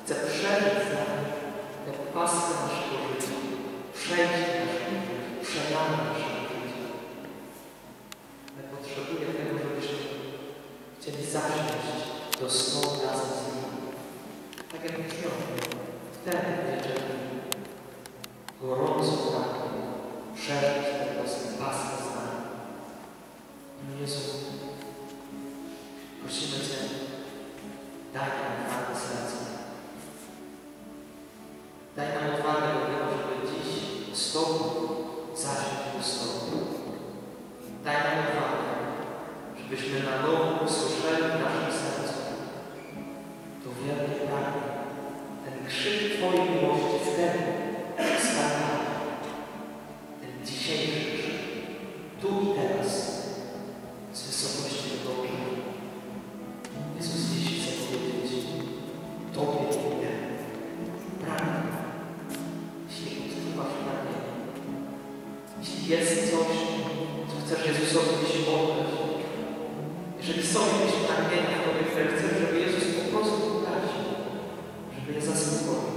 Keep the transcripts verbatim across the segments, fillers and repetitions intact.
Chce przeżyć z nami tę paskę naszego życia, przejść naszego życia, przemianę naszego życia. Ale potrzebuje tego, żebyśmy chcieli zasiąść do stołu razem z Nim. Tak jak uczniowie, wtedy wiedzieli, gorąco pragną przeżyć tę paskę z nami. Jezu, prosimy Cię, daj nam odwagę serca. Daj nam odwagę do tego, żeby dziś z Tobą zasiąść do stołu. Daj nam odwagę, żebyśmy na nowo usłyszeli w naszym sercu to wielkie pragnienie, ten krzyk Twojej miłości wtedy wspaniały, ten dzisiejszy krzyk, tu i teraz, z wysokości tego ołtarza. Jezus dziś chce powiedzieć Tobie i mnie. Pragnę. Jeśli odczuwasz pragnienie, jeśli jest coś, co chcesz Jezusowi dziś oddać, jeżeli są jakieś pragnienia, które chcesz, żeby Jezus po prostu dać, żeby je zaspokoił,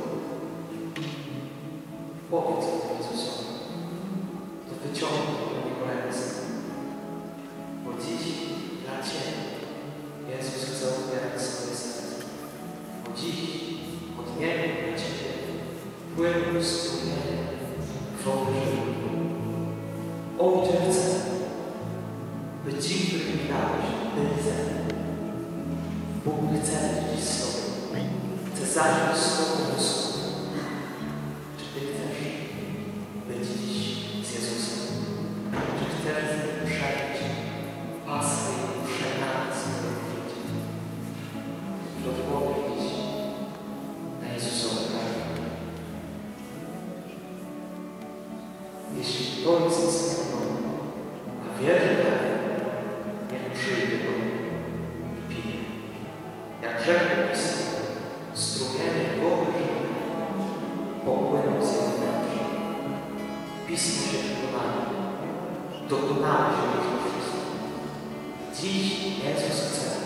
powiedz o tym Jezusowi, to wyciągnij do Niego ręce. Bo dziś dla Ciebie Jezus chce otwierać swoje serce. Bo dziś od Niego dla Ciebie płyną strumienie wody życia. Ojcze, chcę, by ci, których mi dałeś, byli ze mną. Bóg chce być z Tobą. Chce zasiąść z Tobą do stołu. Czy Ty chcesz być dziś z Jezusem? Czy chcesz z Nim przeżyć pasję i przemianę swojego życia? Czy odpowiedź na Jezusowe pragnienie? Jeśli to jest spełnione, a wierzę w to, niech przyjdzie do mnie i pije. Jak rzekł Pismo, strumienie wody życia popłyną z jego wnętrza. Pismo się wykonało. Dokonało się już wszystko. Dziś Jezus chce